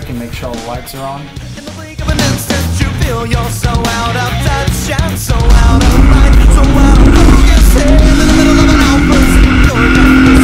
and make sure all the lights are on. In the blink of an instant, you feel you're so out of touch and so out of mind, so out of focus. In the middle of an outburst, you're